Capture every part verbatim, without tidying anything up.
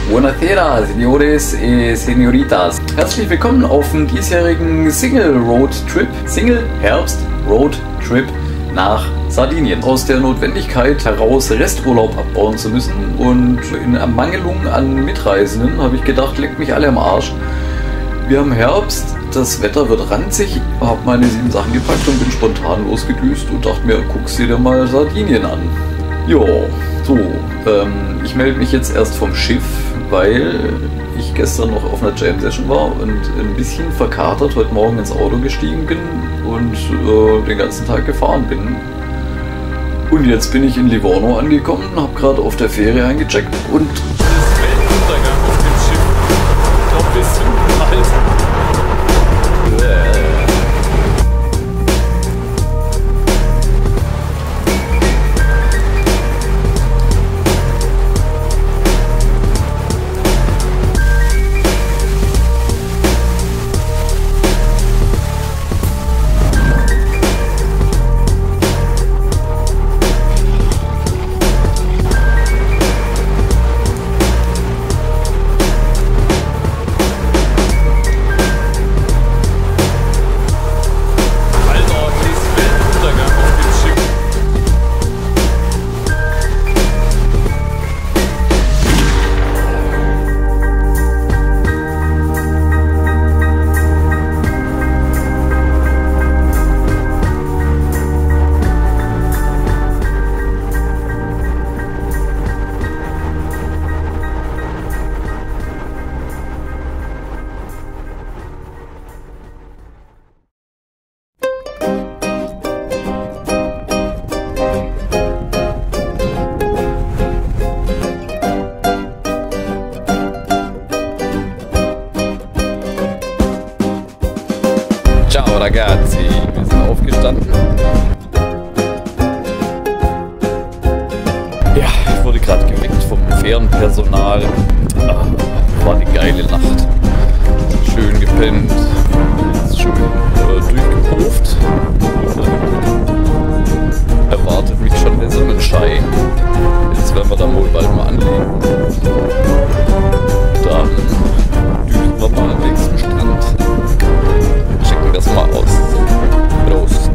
Buonasera, Senores e Senoritas. Herzlich willkommen auf dem diesjährigen Single Road Trip, Single Herbst Road Trip nach Sardinien. Aus der Notwendigkeit heraus Resturlaub abbauen zu müssen und in Ermangelung an Mitreisenden habe ich gedacht, leckt mich alle am Arsch. Wir haben Herbst, das Wetter wird ranzig, habe meine sieben Sachen gepackt und bin spontan losgedüst und dachte mir, guckst dir mal Sardinien an. Jo, so, ähm, ich melde mich jetzt erst vom Schiff, weil ich gestern noch auf einer Jam-Session war und ein bisschen verkatert heute Morgen ins Auto gestiegen bin und äh, den ganzen Tag gefahren bin. Und jetzt bin ich in Livorno angekommen, habe gerade auf der Fähre eingecheckt und... Weltuntergang auf dem Schiff. Noch ein bisschen kalt. Ciao ragazzi, wir sind aufgestanden. Ja, ich wurde gerade geweckt vom Fährenpersonal. Ah, war eine geile Nacht. Schön gepennt, schön äh, durchgepuft. Erwartet mich schon der Sonnenschein. Jetzt werden wir da wohl bald mal anlegen. Dann düsen wir mal am nächsten Strand. Checken das mal aus. Prost.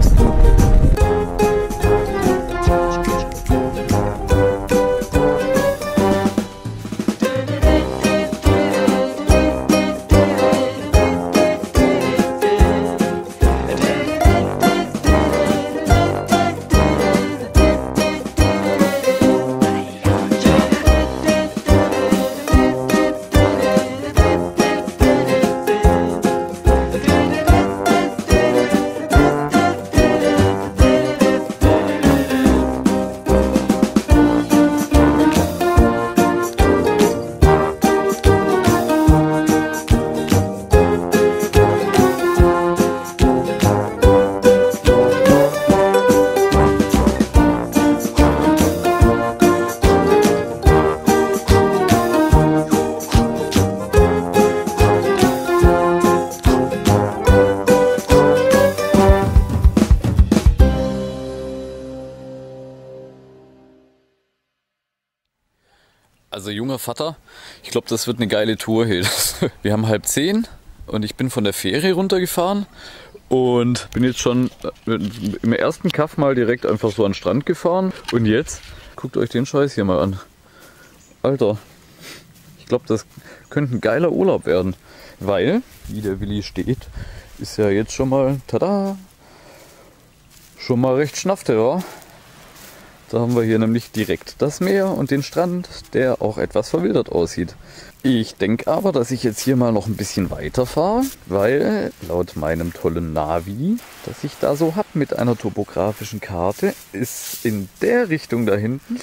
Also junger Vater, ich glaube, das wird eine geile Tour hier. Wir haben halb zehn und ich bin von der Fähre runtergefahren und bin jetzt schon im ersten Kaff mal direkt einfach so an den Strand gefahren. Und jetzt, guckt euch den Scheiß hier mal an. Alter, ich glaube, das könnte ein geiler Urlaub werden. Weil, wie der Willi steht, ist ja jetzt schon mal, tada, schon mal recht schnafte, ja. Da haben wir hier nämlich direkt das Meer und den Strand, der auch etwas verwildert aussieht. Ich denke aber, dass ich jetzt hier mal noch ein bisschen weiter fahre, weil laut meinem tollen Navi, das ich da so habe mit einer topografischen Karte, ist in der Richtung da hinten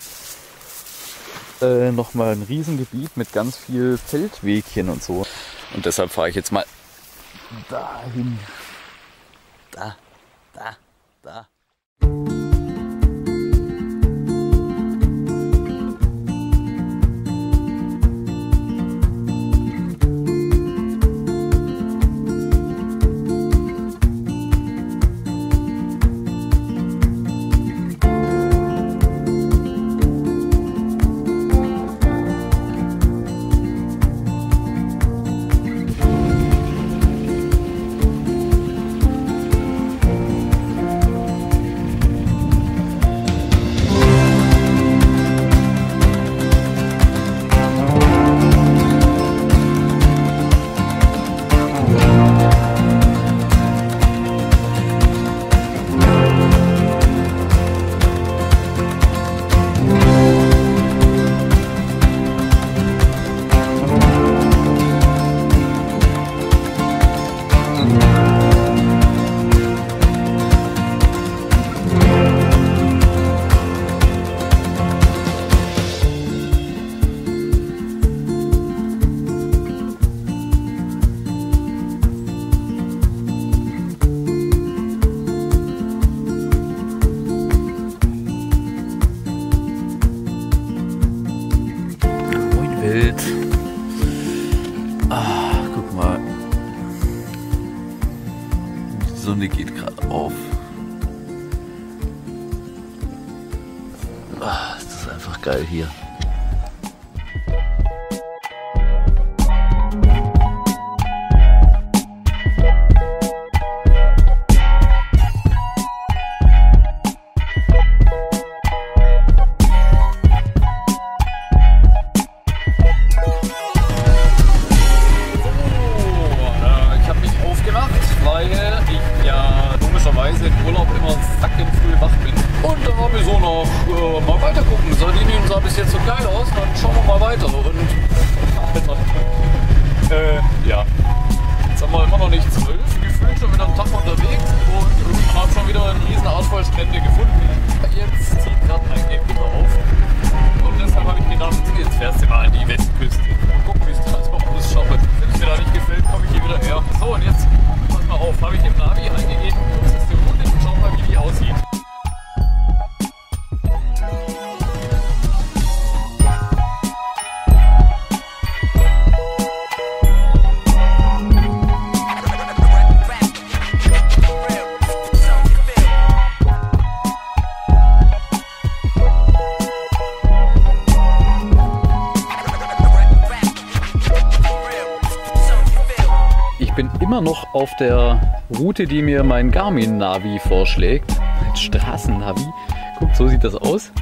äh, nochmal ein Riesengebiet mit ganz viel Feldwegchen und so. Und deshalb fahre ich jetzt mal dahin. Da, da, da. kalt. Ah, guck mal. Die Sonne geht gerade auf. Ah, das ist einfach geil hier. Bis jetzt so geil aus, dann schauen wir mal weiter. Und äh, ja, jetzt haben wir immer noch nicht zwölf, gefühlt schon wieder einen Tag unterwegs und haben schon wieder einen riesen Ausfall Strände gefunden. Jetzt zieht gerade ein Gewitter auf und deshalb habe ich gedacht, jetzt fährst du mal an die Westküste. Mal gucken, wie es da ist, ob ich das schaffe. Wenn es mir da nicht gefällt, komme ich hier wieder her. So, und jetzt, pass mal auf, habe ich im Navi eingegeben, das ist die Route und schau mal, wie die aussieht. Ich bin immer noch auf der Route, die mir mein Garmin-Navi vorschlägt. Ein Straßennavi. Guckt, so sieht das aus.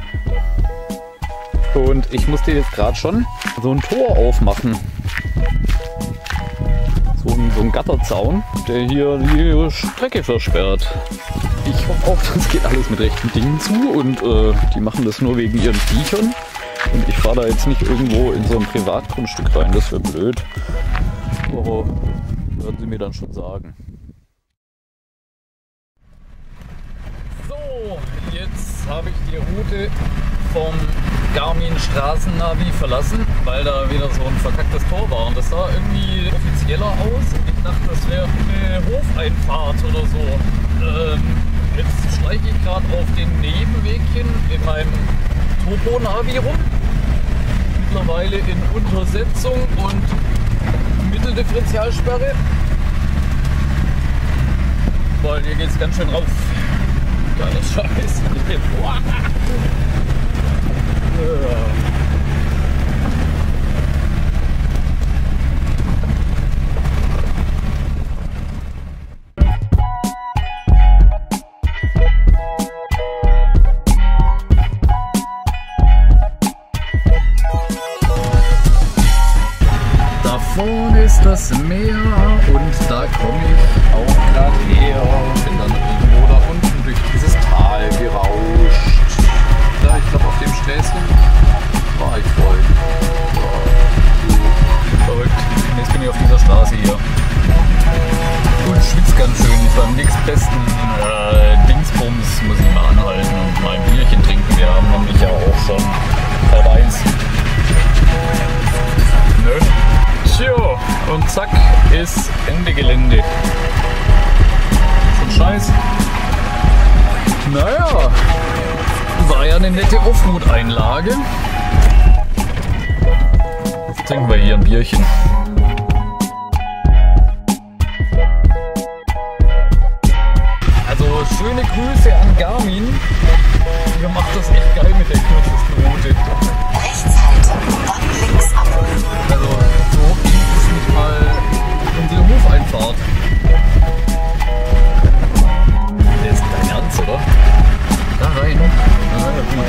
Und ich musste jetzt gerade schon so ein Tor aufmachen. So ein, so ein Gatterzaun, der hier die Strecke versperrt. Ich hoffe auch, das geht alles mit rechten Dingen zu und äh, die machen das nur wegen ihren Viechern. Und ich fahre da jetzt nicht irgendwo in so ein Privatgrundstück rein, das wäre blöd. Aber werden sie mir dann schon sagen. So, jetzt habe ich die Route vom Garmin Straßennavi verlassen, weil da wieder so ein verkacktes Tor war. Und das sah irgendwie offizieller aus. Ich dachte, das wäre eine Hofeinfahrt oder so. Ähm, jetzt schleiche ich gerade auf den Nebenwegchen in meinem Topo-Navi rum. Mittlerweile in Untersetzung und Mitteldifferentialsperre, weil hier geht es ganz schön rauf. Geiler Scheiß. Vorne ist das Meer und da komme ich auch gerade her. Bin dann irgendwo da unten durch dieses Tal gerauscht. Da, ich glaube, auf dem Sträßchen war ich vorhin. Ja, verrückt. Jetzt bin ich auf dieser Straße hier. Und schwitzt ganz schön. Beim nächstbesten äh, Dingsbums muss ich mal anhalten und mal ein Bierchen trinken. Wir haben nämlich ja auch schon halb eins. Nö. Tjo, und zack, ist Ende Gelände. Schon scheiß. Naja, war ja eine nette Offroad-Einlage. Jetzt trinken wir hier ein Bierchen. Also schöne Grüße an Garmin. Ihr macht das echt geil mit der kürzesten Route. Rechts halten, dann links ab. Also so ist nicht mal unsere Hofeinfahrt. Der ist dein Ernst, oder? Da rein. Na ja, gut.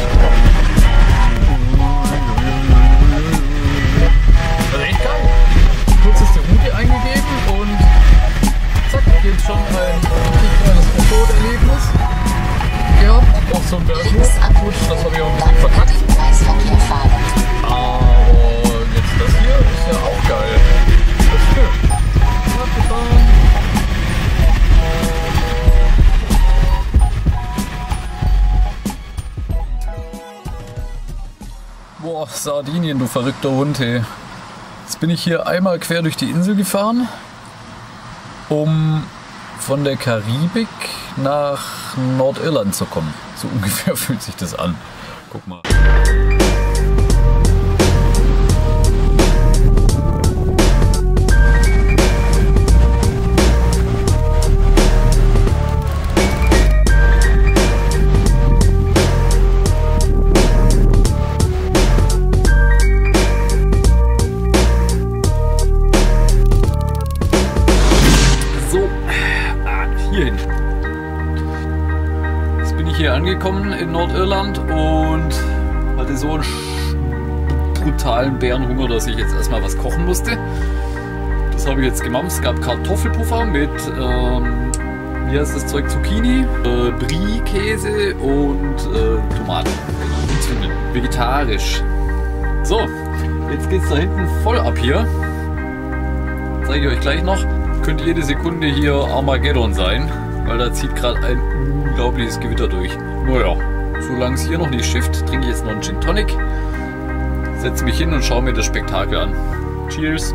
Also echt geil. Kürzeste Route eingegeben und zack, jetzt schon ein kleines Offroad-Erlebnis gehabt. Auch so ein Berghof. Gut, das habe ich auch ein bisschen verkackt. Aber jetzt das hier ist ja auch geil. Das ist schön. Boah, Sardinien, du verrückter Hund, hey. Jetzt bin ich hier einmal quer durch die Insel gefahren, um von der Karibik nach Nordirland zu kommen. So ungefähr fühlt sich das an. Guck mal. angekommen in Nordirland und hatte so einen brutalen Bärenhunger, dass ich jetzt erstmal was kochen musste. Das habe ich jetzt gemacht. Es gab Kartoffelpuffer mit, ähm, wie heißt das Zeug, Zucchini, äh, Brie-Käse und äh, Tomaten. Und Zwiebeln. Vegetarisch. So, jetzt geht es da hinten voll ab hier. Zeige ich euch gleich noch. Könnte jede Sekunde hier Armageddon sein, weil da zieht gerade ein unglaubliches Gewitter durch. Naja, solange es hier noch nicht schifft, trinke ich jetzt noch einen Gin Tonic, setze mich hin und schaue mir das Spektakel an. Cheers!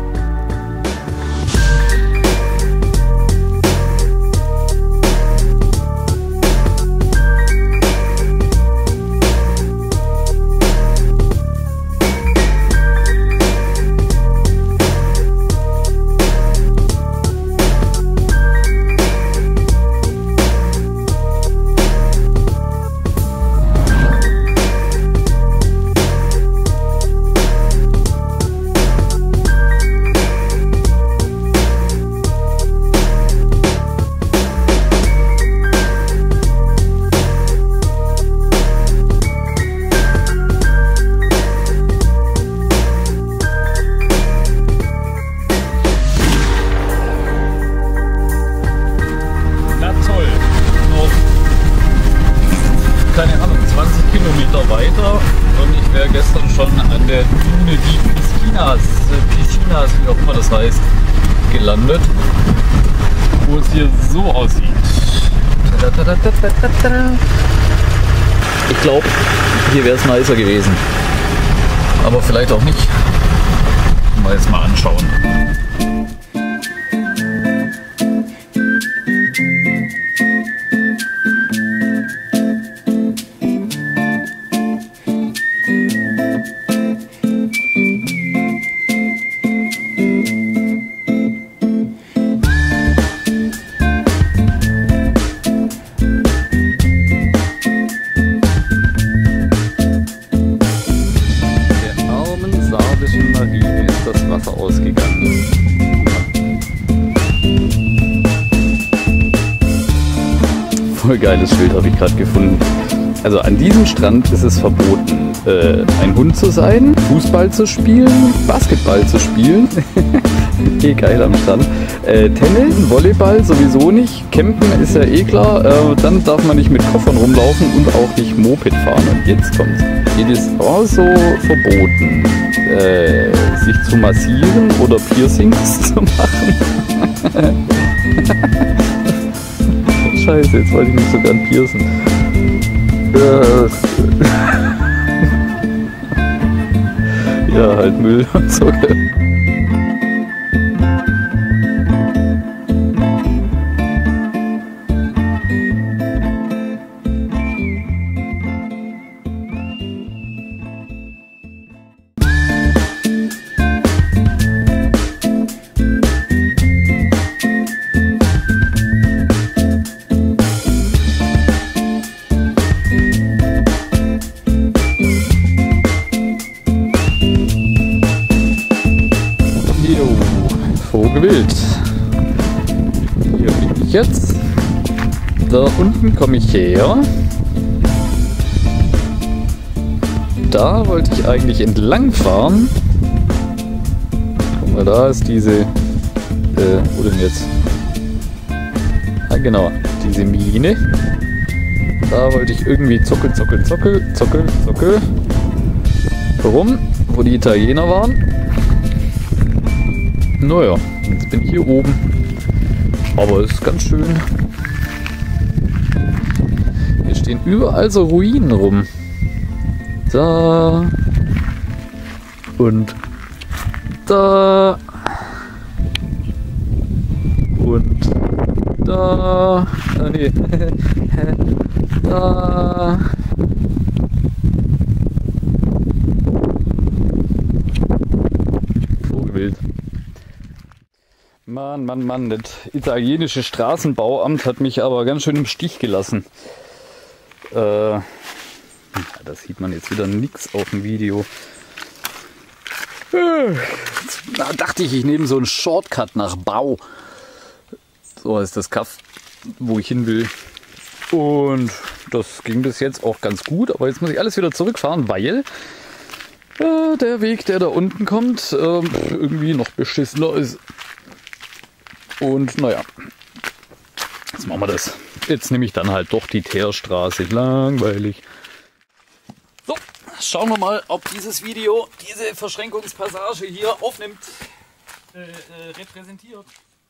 Weiter und ich wäre gestern schon an der Dune die Piscinas, Piscinas, wie auch immer das heißt, gelandet, wo es hier so aussieht. Ich glaube, hier wäre es nicer gewesen, aber vielleicht auch nicht. Mal jetzt mal anschauen. Marine ist das Wasser ausgegangen. Voll geiles Schild habe ich gerade gefunden. Also an diesem Strand ist es verboten, äh, ein Hund zu sein, Fußball zu spielen, Basketball zu spielen. Eh geil am Strand. Äh, Tennis, Volleyball sowieso nicht. Campen ist ja eh klar. Äh, dann darf man nicht mit Koffern rumlaufen und auch nicht Moped fahren. Und jetzt kommt's. It ist also verboten, äh, sich zu massieren oder Piercings zu machen. Scheiße, jetzt wollte ich mich sogar piercen. Ja, halt Müll und so. Vogelwild. Hier bin ich jetzt. Da unten komme ich her. Da wollte ich eigentlich entlang fahren. Guck mal, da ist diese... Äh, wo denn jetzt? Ah, genau, diese Mine. Da wollte ich irgendwie zockel, zockel, zockel, zockel, zockel. Warum? Wo die Italiener waren. Naja, jetzt bin ich hier oben. Aber es ist ganz schön. Hier stehen überall so Ruinen rum. Da. Und da. Und da. Ah, nee. Da. Vogelwild. Mann, Mann, Mann, das italienische Straßenbauamt hat mich aber ganz schön im Stich gelassen. Äh, da sieht man jetzt wieder nichts auf dem Video. Da dachte ich, ich nehme so einen Shortcut nach Bau. So heißt das Kaff, wo ich hin will. Und das ging bis jetzt auch ganz gut, aber jetzt muss ich alles wieder zurückfahren, weil äh, der Weg, der da unten kommt, äh, irgendwie noch beschissener ist. Und naja, jetzt machen wir das. Jetzt nehme ich dann halt doch die Teerstraße. Langweilig. So, schauen wir mal, ob dieses Video diese Verschränkungspassage hier aufnimmt, äh, äh, repräsentiert.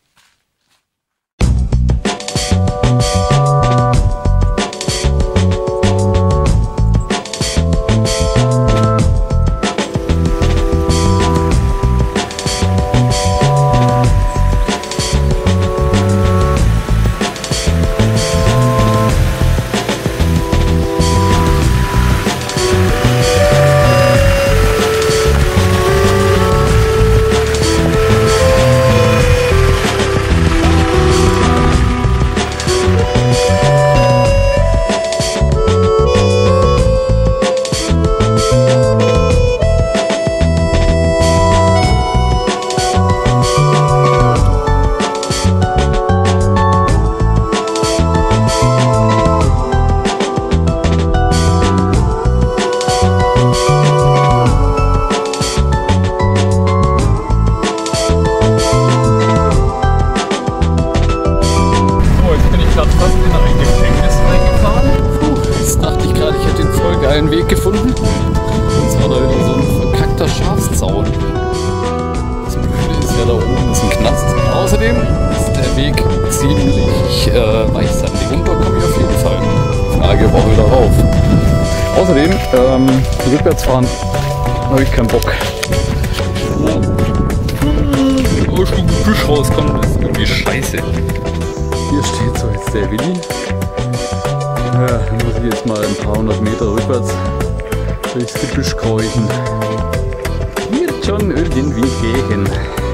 Weg gefunden. Und zwar da wieder so ein verkackter Schafszaun. Das Blöde ist ja, da oben ist ein Knast. Außerdem ist der Weg ziemlich äh, weichsandig. Und da komme ich auf jeden Fall. Frage war wieder rauf. Außerdem, ähm, rückwärts fahren habe ich keinen Bock. Ja. Oh, ich ein Gebüsch rauskommen, das ist irgendwie scheiße. Hier steht so jetzt der Willi. Ja, dann muss ich jetzt mal ein paar hundert Meter rückwärts durchs Gebüsch kreuchen. Wird schon irgendwie gehen.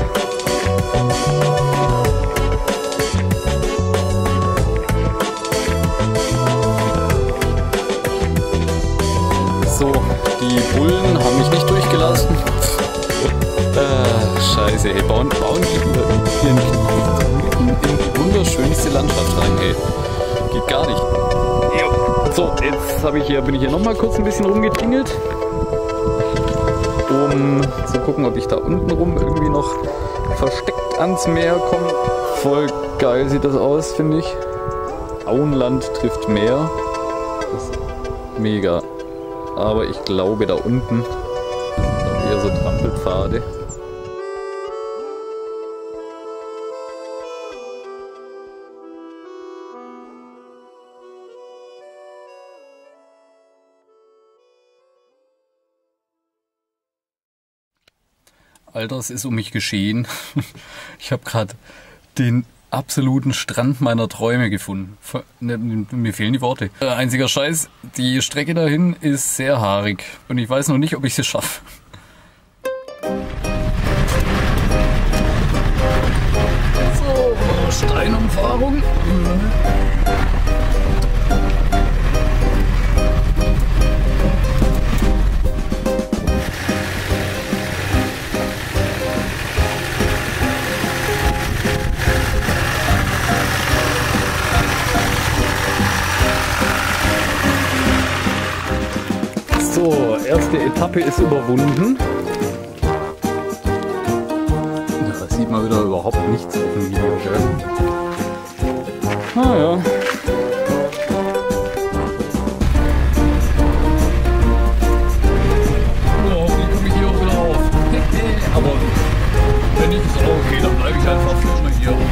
So, die Bullen haben mich nicht durchgelassen. Äh, scheiße, ey, bauen, bauen die hier nicht in die wunderschönste Landschaft rein, ey. Geht gar nicht. So, jetzt habe ich hier, bin ich hier noch mal kurz ein bisschen rumgetingelt, um zu gucken, ob ich da unten rum irgendwie noch versteckt ans Meer komme. Voll geil sieht das aus, finde ich. Auenland trifft Meer. Das ist mega. Aber ich glaube, da unten sind eher so Trampelpfade. Alter, es ist um mich geschehen. Ich habe gerade den absoluten Strand meiner Träume gefunden. Mir fehlen die Worte. Einziger Scheiß, die Strecke dahin ist sehr haarig und ich weiß noch nicht, ob ich sie schaffe. So, Steinumfahrung. So, erste Etappe ist überwunden. Da sieht man wieder überhaupt nichts auf dem Video, gell? Ah ja. Oh, hoffentlich komme ich hier auch wieder auf. Aber wenn nicht, ist auch okay, dann bleibe ich einfach für mal hier.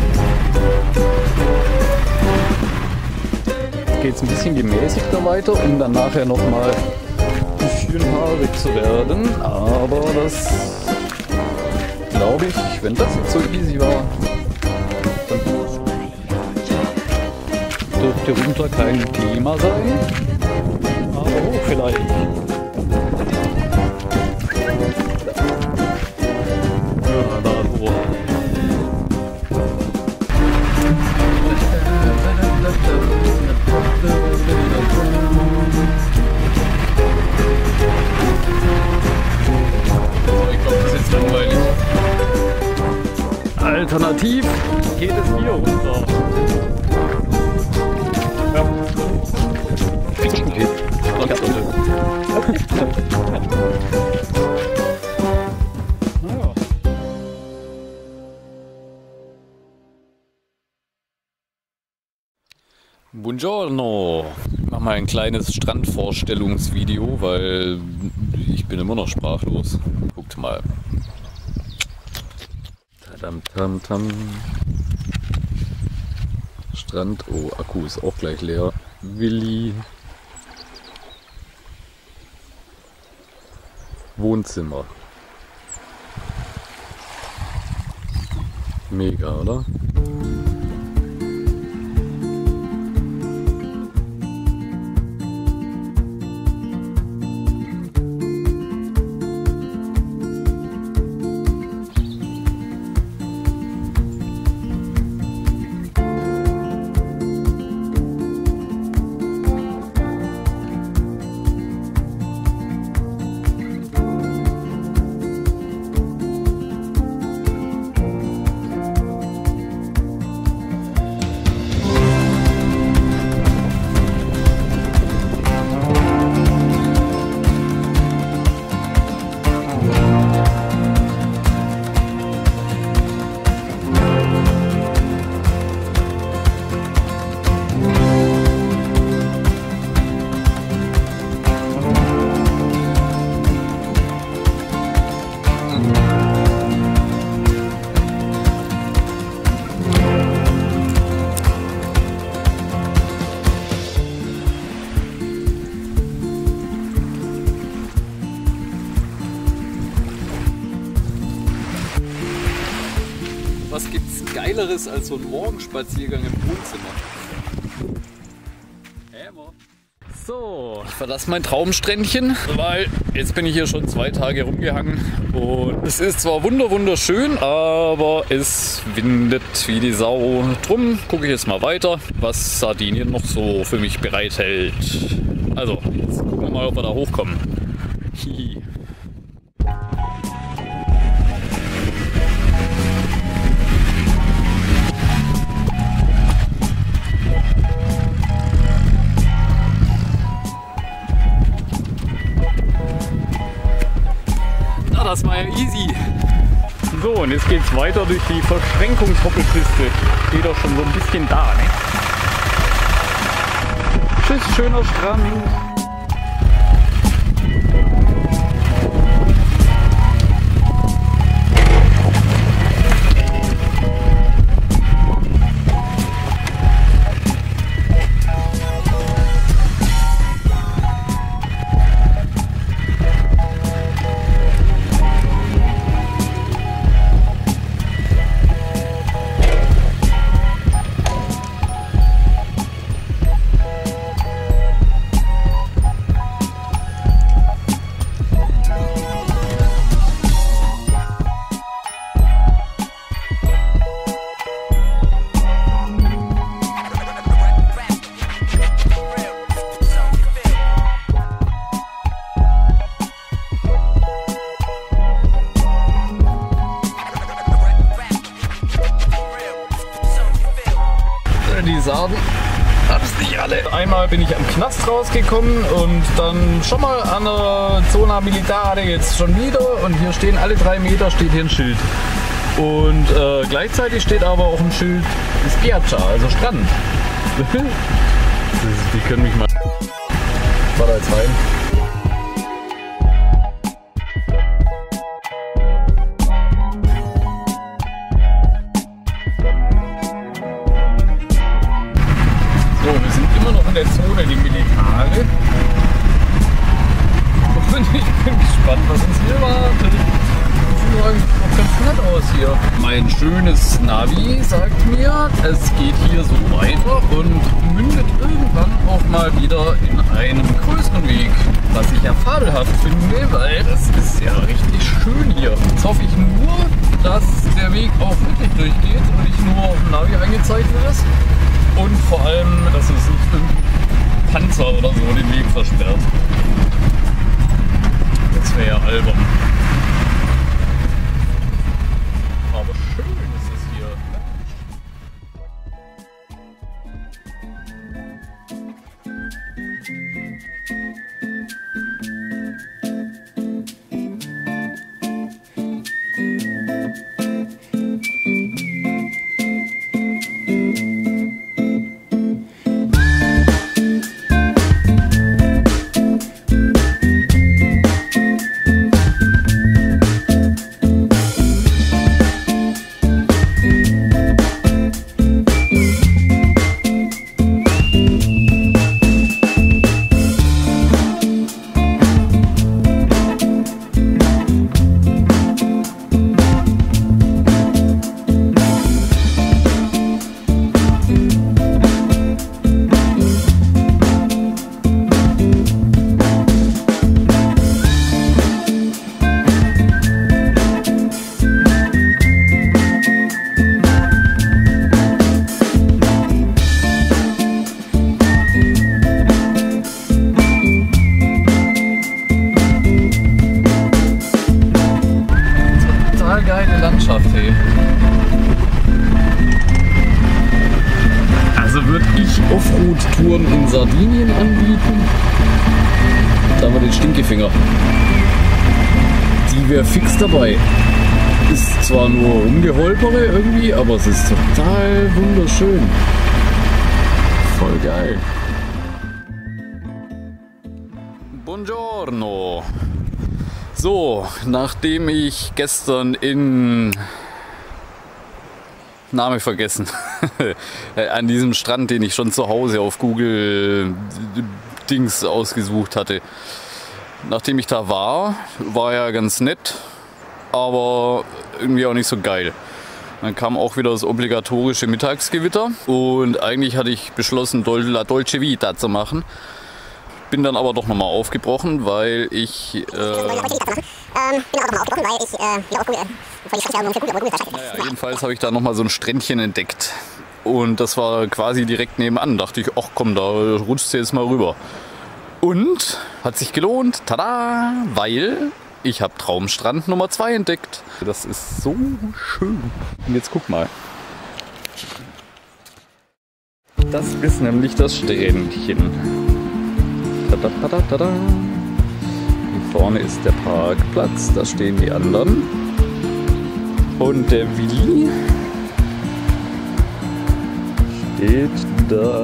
Jetzt geht es ein bisschen gemäßigter weiter, um dann nachher nochmal haarig zu werden, aber das glaube ich, wenn das jetzt so easy war, dann dürfte runter kein Thema sein, aber hoch vielleicht. Ja, da hoch. Alternativ geht es hier runter. Ja. Naja. Buongiorno! Ich mache mal ein kleines Strandvorstellungsvideo, weil ich bin immer noch sprachlos. Guckt mal. Tadam, tam, tam. Strand. Oh, Akku ist auch gleich leer. Willi. Wohnzimmer. Mega, oder? Was gibt's Geileres als so ein Morgenspaziergang im Wohnzimmer? Hammer. So, ich verlasse mein Traumsträndchen, weil jetzt bin ich hier schon zwei Tage rumgehangen und es ist zwar wunder wunderschön, aber es windet wie die Sau. Drum gucke ich jetzt mal weiter, was Sardinien noch so für mich bereithält. Also, jetzt gucken wir mal, ob wir da hochkommen. Hihi. Das war ja easy. So, und jetzt geht's weiter durch die Verschränkungshoppelpiste. Steht doch schon so ein bisschen da, ne? Tschüss, schöner Strand. Die Sarden hab's nicht alle. Einmal bin ich am Knast rausgekommen und dann schon mal an der Zona Militare jetzt schon wieder und hier stehen alle drei Meter steht hier ein Schild. Und äh, gleichzeitig steht aber auch ein Schild Spiaggia, also Strand. Die können mich mal. War da jetzt rein. In der Zone die Militare. Und ich bin gespannt, was uns hier wartet. Sieht doch ganz nett aus hier. Mein schönes Navi sagt mir, es geht hier so weiter und mündet irgendwann auch mal wieder in einem größeren Weg. Was ich ja fabelhaft finde, weil das ist ja richtig schön hier. Jetzt hoffe ich nur, dass der Weg auch wirklich durchgeht und nicht nur auf dem Navi eingezeichnet ist. Und vor allem, dass es nicht irgendein Panzer oder so den Weg versperrt. Das wäre ja albern. Aber schön ist es hier. Stinkefinger. Die wäre fix dabei. Ist zwar nur rumgeholpere irgendwie, aber es ist total wunderschön. Voll geil. Buongiorno. So, nachdem ich gestern in... Name vergessen. An diesem Strand, den ich schon zu Hause auf Google Dings ausgesucht hatte. Nachdem ich da war, war ja ganz nett, aber irgendwie auch nicht so geil. Dann kam auch wieder das obligatorische Mittagsgewitter und eigentlich hatte ich beschlossen, La Dolce Vita zu machen. Bin dann aber doch nochmal aufgebrochen, weil ich... Äh, ähm, bin auch nochmal aufgebrochen, weil ich... Äh, wieder auf Google, naja, jedenfalls habe ich da nochmal so ein Strändchen entdeckt. Und das war quasi direkt nebenan. Dachte ich, ach komm, da rutscht du jetzt mal rüber. Und hat sich gelohnt, tada, weil ich habe Traumstrand Nummer zwei entdeckt. Das ist so schön. Und jetzt guck mal. Das ist nämlich das Strändchen. Tada, tada, tada. Hier vorne ist der Parkplatz, da stehen die anderen. Und der Willi steht da.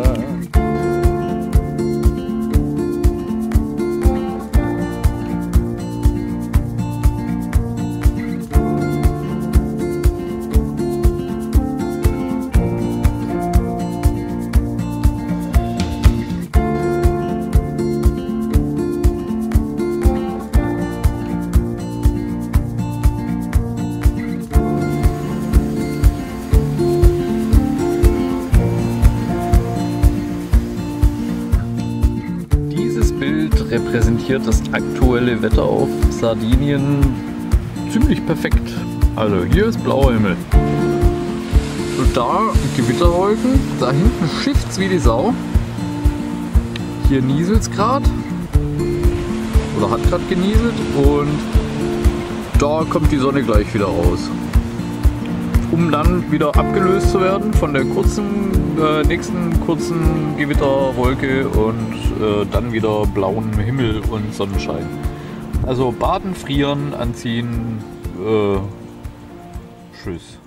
Repräsentiert das aktuelle Wetter auf Sardinien ziemlich perfekt. Also hier ist blauer Himmel. Und da Gewitterwolken, da hinten schifft's wie die Sau. Hier nieselt's gerade. Oder hat gerade genieselt und da kommt die Sonne gleich wieder raus. Um dann wieder abgelöst zu werden von der kurzen, äh, nächsten kurzen Gewitterwolke und äh, dann wieder blauen Himmel und Sonnenschein. Also baden, frieren, anziehen, äh, tschüss.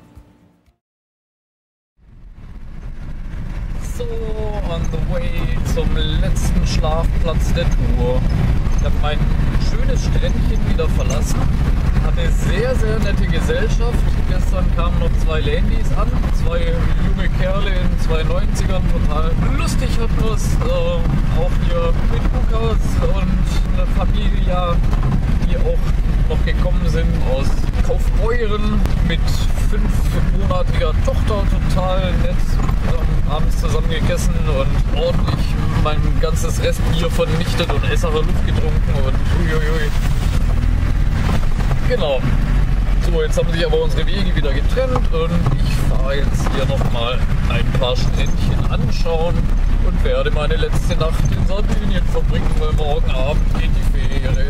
So, on the way zum letzten Schlafplatz der Tour. Ich habe mein schönes Strändchen wieder verlassen. Hatte sehr, sehr nette Gesellschaft. Gestern kamen noch zwei Landys an, zwei junge Kerle in zwei neunzigern, total lustig hatten wir es. Äh, auch hier mit Lukas und eine Familie, die auch noch gekommen sind aus Kaufbeuren mit fünfmonatiger Tochter, total nett. Ähm, abends zusammen gegessen und ordentlich mein ganzes Restbier vernichtet und Esserer Luft getrunken und uiuiui. Genau. So, jetzt haben sich aber unsere Wege wieder getrennt und ich fahre jetzt hier nochmal ein paar Strändchen anschauen und werde meine letzte Nacht in Sardinien verbringen, weil morgen Abend geht die Fähre.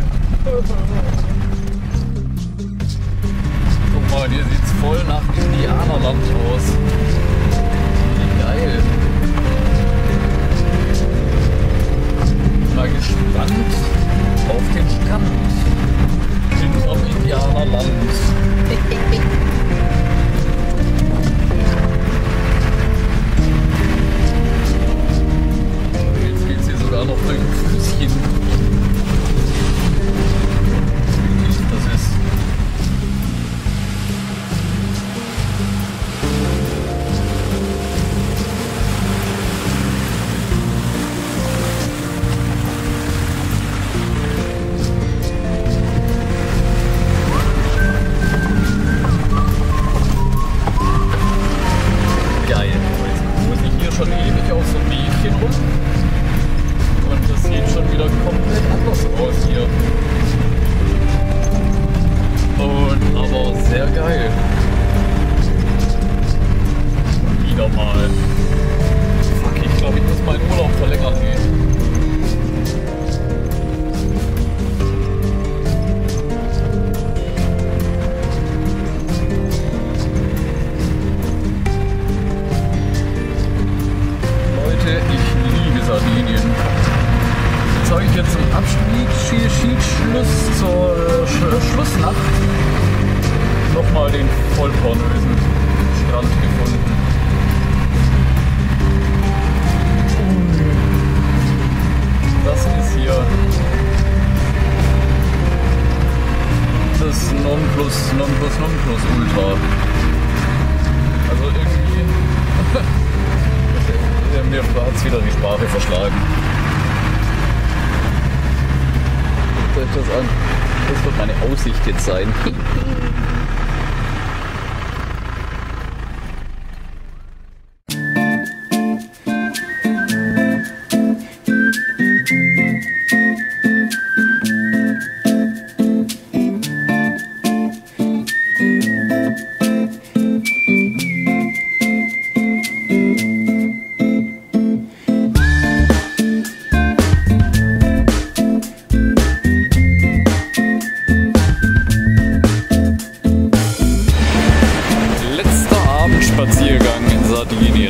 Guck mal, hier sieht es voll nach Indianerland aus. Wie geil. Mal gespannt auf den Strand. Am Indianerland. Jetzt geht es hier sogar noch durch ein Flüsschen. Wie tief das ist. Schluss zur Sch Schlussnacht nochmal den vollpornösen Strand gefunden. Das ist hier das Nonplus, Nonplus, Nonplus Ultra. Also irgendwie, mir hat es wieder die Sprache verschlagen. Guckt euch das an. Das wird meine Aussicht jetzt sein. Spaziergang in Sardinien.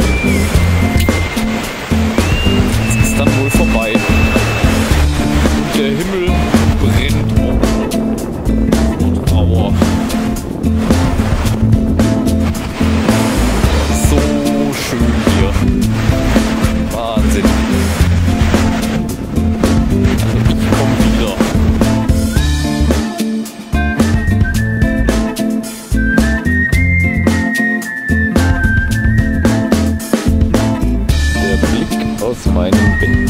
Es ist dann wohl vorbei. Der Himmel brennt. Aua. So schön hier. Wahnsinn. Also ich komme wieder. Aus meinem Bett.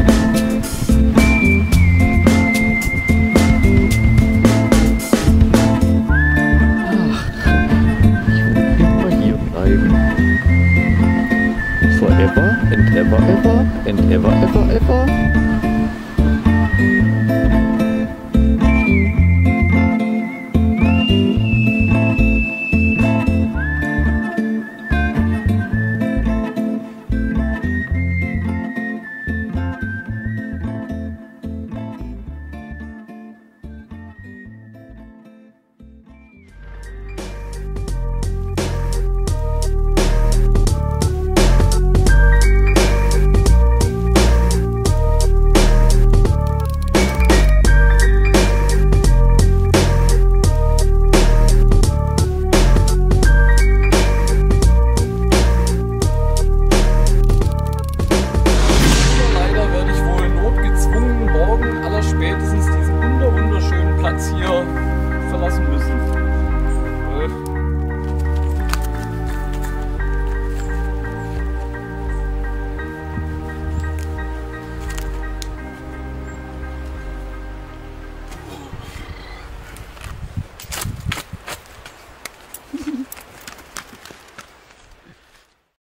Ach, ich will immer hier bleiben. Forever and ever ever and ever ever ever. Spätestens diesen wunderschönen Platz hier verlassen müssen.